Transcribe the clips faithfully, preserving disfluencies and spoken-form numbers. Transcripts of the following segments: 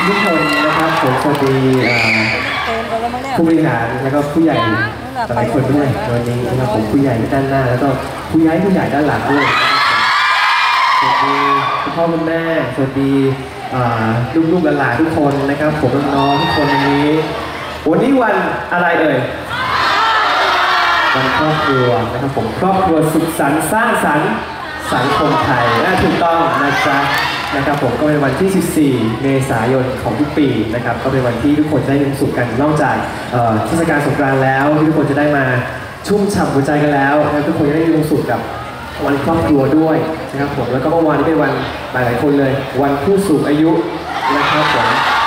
ทุกคนนะครับผมสวัสดีผู้บริหารแล้วก็ผู้ใหญ่หลายคนด้วยวันนี้นะครับผมผู้ใหญ่ด้านหน้าแล้วก็ผู้ใหญ่ผู้ใหญ่ด้านหลังด้วยสวัสดีคุณพ่อคุณแม่สวัสดีลูกๆหลานทุกคนนะครับผมน้องๆทุกคนวันนี้วันนี้วันอะไรเอ่ยวันครอบครัวนะครับผมครอบครัวสุขสันต์สร้างสรรค์สังคมไทยน่าถูกต้องนะจ๊ะนะครับผมก็เป็นวันที่สิบสี่เมษายนของทุกปีนะครับก็เป็นวันที่ทุกคนได้มีความสุขกันนอกจากเทศกาลสงกรานต์แล้วที่ทุกคนจะได้มาชุ่มฉ่ำหัวใจกันแล้วนะทุกคนจะได้มีความสุขกับวันครอบครัวด้วยนะครับผมแล้วก็เมื่อวานนี้เป็นวันหลายๆคนเลยวันผู้สูงอายุนะครับผม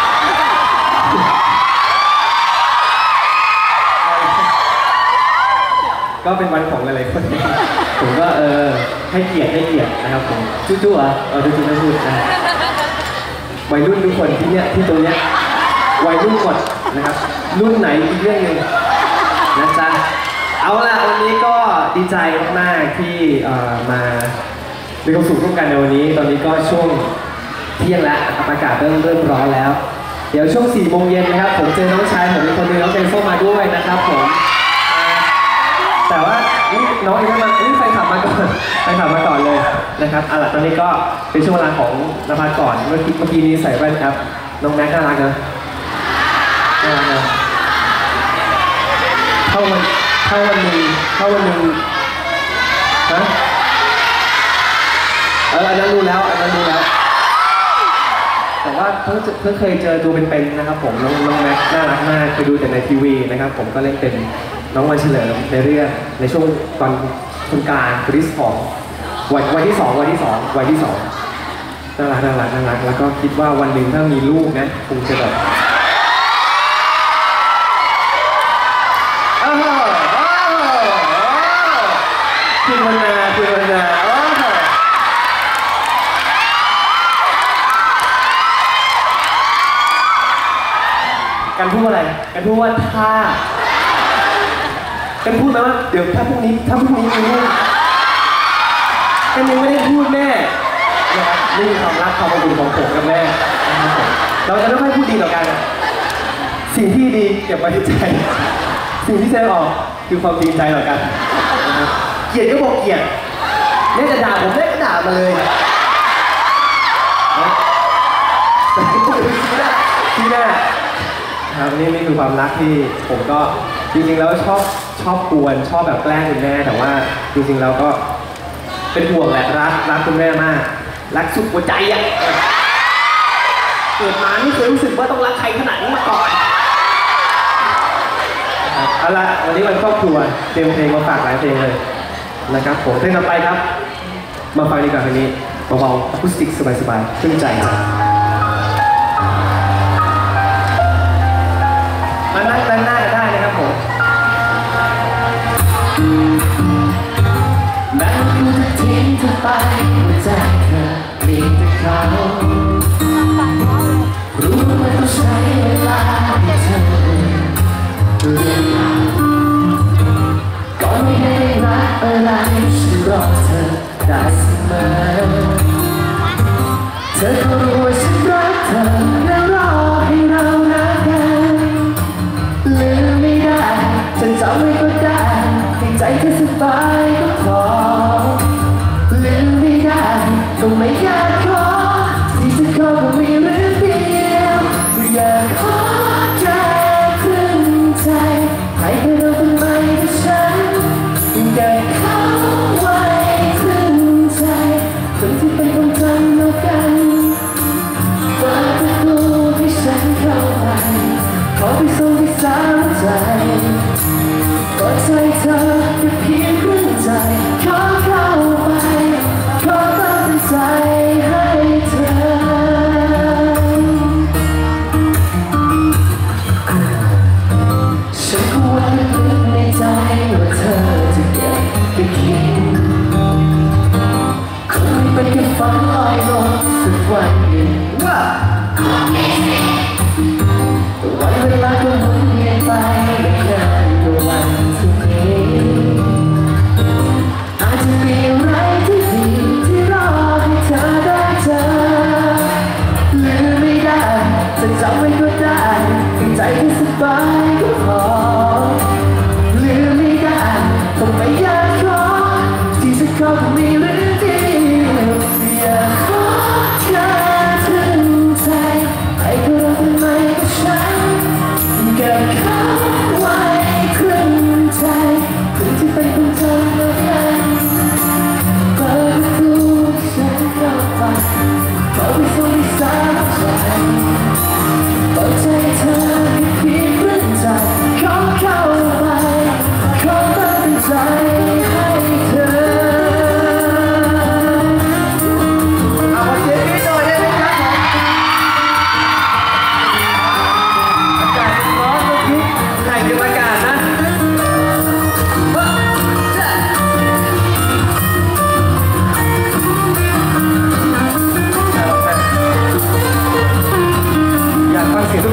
ก็เป็นวันของหลายๆคนผมก็เออให้เกียรติให้เกียรตินะครับผมจู่ๆอ่ะเออจู่ๆไม่พูดนะวัยรุ่นทุกคนที่เนี้ยที่ตรงเนี้ยวัยรุ่นหมดนะครับรุ่นไหนอีกเรื่องหนึ่งนะจ๊ะเอาล่ะวันนี้ก็ดีใจมากๆที่มามีความสุขร่วมกันในวันนี้ตอนนี้ก็ช่วงเที่ยงแล้วอากาศเริ่มเริ่มร้อนแล้วเดี๋ยวช่วงสี่โมงเย็นนะครับผมเจอน้องชายผมอีกคนนึงน้องเจนโซ่มาด้วยนะครับผมแต่ว่าน้องเองไม่มาใครขับมาก่อนใครขับมาก่อนเลยนะครับเอาล่ะตอนนี้ก็เป็นช่วงเวลาของนภัสก่อนเมื่อกี้เมื่อกี้นี้ใส่แว่นครับน้องแม็กน่ารักนะน่ารักนะเข้าวันเข้าวันหนึ่งเข้าวันหนึ่งฮะเอออันนั้นรู้แล้วอันนั้นรู้แล้วแต่ว่าเพิ่งเพิ่งเคยเจอตัวเป็นๆนะครับผมน้องน้องแม็กน่ารักมากเคยดูแต่ในทีวีนะครับผมก็เล่นเป็นน้องวันเฉลิมในเรื่องในช่วงตอนคุณการคริสของวันวันที่สองวันที่สองวันที่สองน่ารักน่ารักน่ารักแล้วก็คิดว่าวันหนึ่งถ้ามีลูกนะคงจะแบบคุณวันนาคุณวันนาการพูดอะไรการพูดว่าถ้ากันพูดไหมว่าเดี๋ยวถ้าพรุ่งนี้ถ้าพรุ่งนี้มีลูกกันยังไม่ได้พูดแม่นะครับนี่คือความรักความอบอุ่นของผมกับแม่เราจะไม่ค่อยพูดดีต่อกันสิ่งที่ดีเก็บไว้ในใจสิ่งที่แสดงออกคือความจริงใจต่อกันเกลียดก็บอกเกลียดแม่จะด่าผมแม่ก็ด่ามาเลยแต่ที่พูดที่แม่ครับนี่นี่คือความรักที่ผมก็จริงๆแล้วชอบชอบกวนชอบแบบแกล้งคุณแม่แต่ว่าจริงๆแล้วก็เป็นห่วงแหละรักรักคุณแม่มากรักสุดหัวใจอ่ะเกิดมาไม่เคยรู้สึกว่าต้องรักใครขนาดนี้มาก่อนเอาละวันนี้วันครอบครัวเตรียมเพลงมาฝากหลายเพลงเลยนะครับผมเพลงต่อไปครับมาฟังดีกว่าเพลงนี้เบาๆอะคูสติกสบายๆชื่นใจมานั่งด้านหน้าได้นะครับผมแม้กูจะทิ้งเธอไปหัวใจเธอมีแต่เขารู้ว่าต้องใช้เวลาให้เธอเรียนรู้ก็ไม่ได้รักอะไรฉันรอเธอได้เสมอเธอก็รู้ว่าฉัน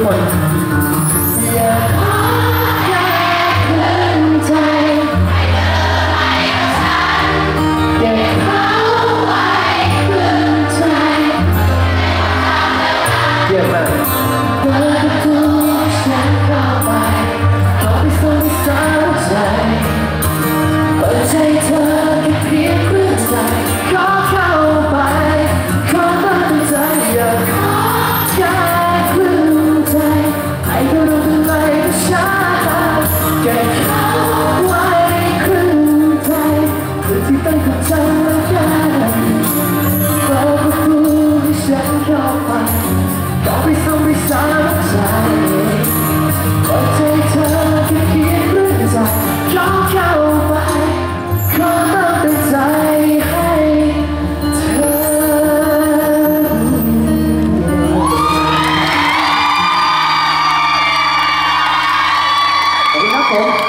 คนอยากขอแค่เพื่อนใจเก็บเขาไว้เพื่อนใจเยี่ยมมากเปิดประตูฉันเข้าไปขอไปส่งสาวใจเปิดใจเธอแค่เพียงเพื่อนใจขอเข้าไปขอตั้งใจอยากขอแค่เพื่อนใจให้เธอรู้ถึงไรก็ช้าเก็บเขาไว้ครึ่งใจเพื่อที่ตั้งกับฉันแล้วกันเปิดประตูให้ฉันเข้าไปขอไปส่งไปสาวใจเปิดใจเธอแค่เพียงเพื่อนใจขอเข้าไปขอตั้งใจให้เธอขอบคุณครับผม